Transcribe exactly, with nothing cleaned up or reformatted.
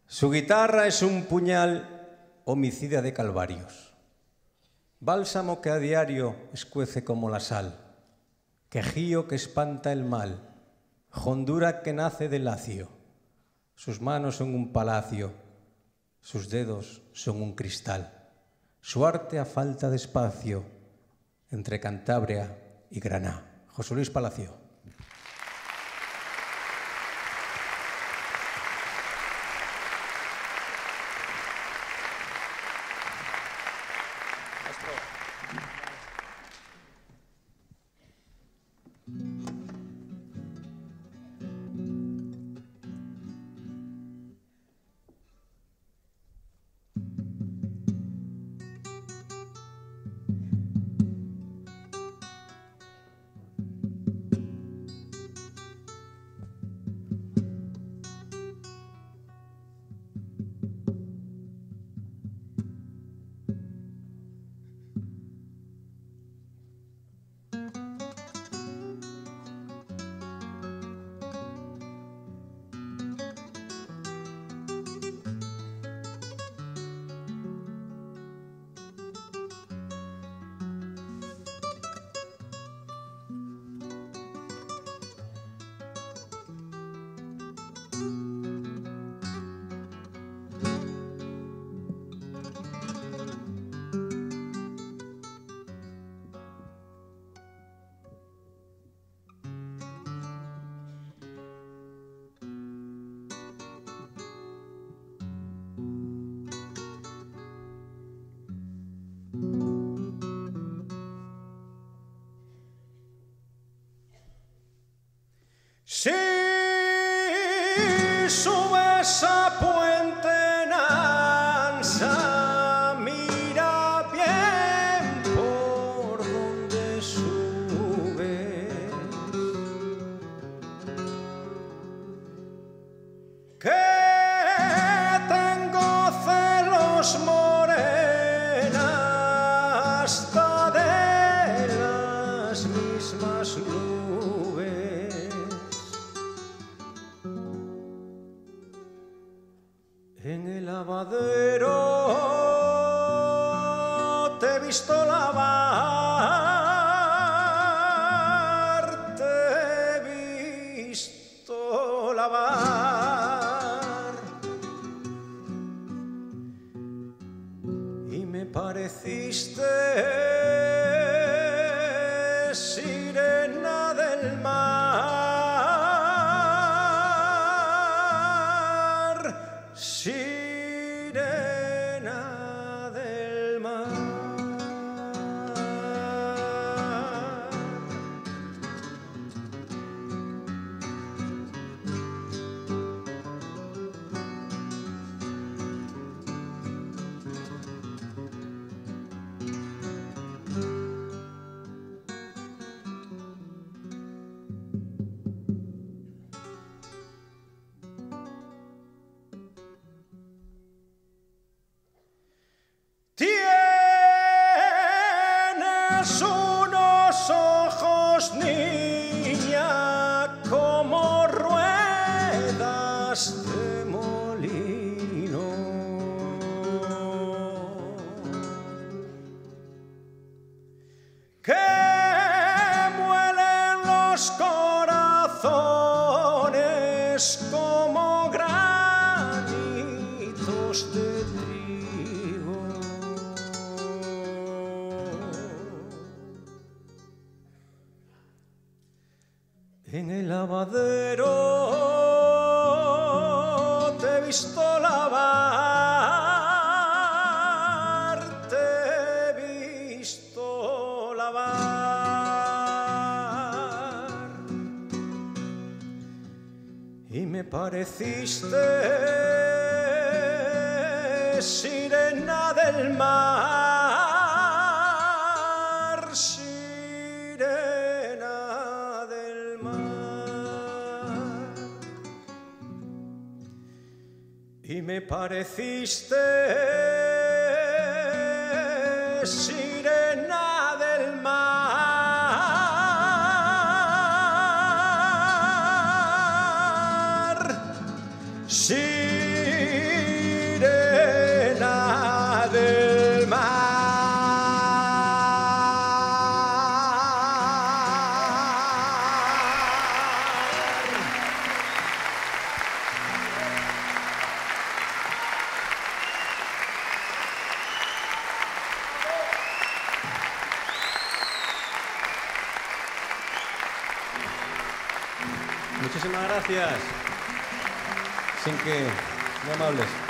Su guitarra es un puñal homicida de calvarios, bálsamo que a diario escuece como la sal, quejío que espanta el mal, hondura que nace del lacio. Sus manos son un palacio, sus dedos son un cristal, su arte a falta de espacio entre Cantabria y Granada. José Luis Palacio. Si subes a Puente Nansa, mira bien por donde subes, que tengo celos, morena, hasta de las mismas nubes. En el lavadero te he visto lavar, te he visto lavar, y me pareciste sirena del mar, sirena del mar. Tienes unos ojos, niña, como ruedas de molino, que muelen los corazones como granitos de trigo. En el lavadero te he visto lavar, te he visto lavar, y me pareciste sirena del mar, sirena del mar, y me pareciste sirena del mar, sirena Muchísimas gracias. Sin que, muy amables.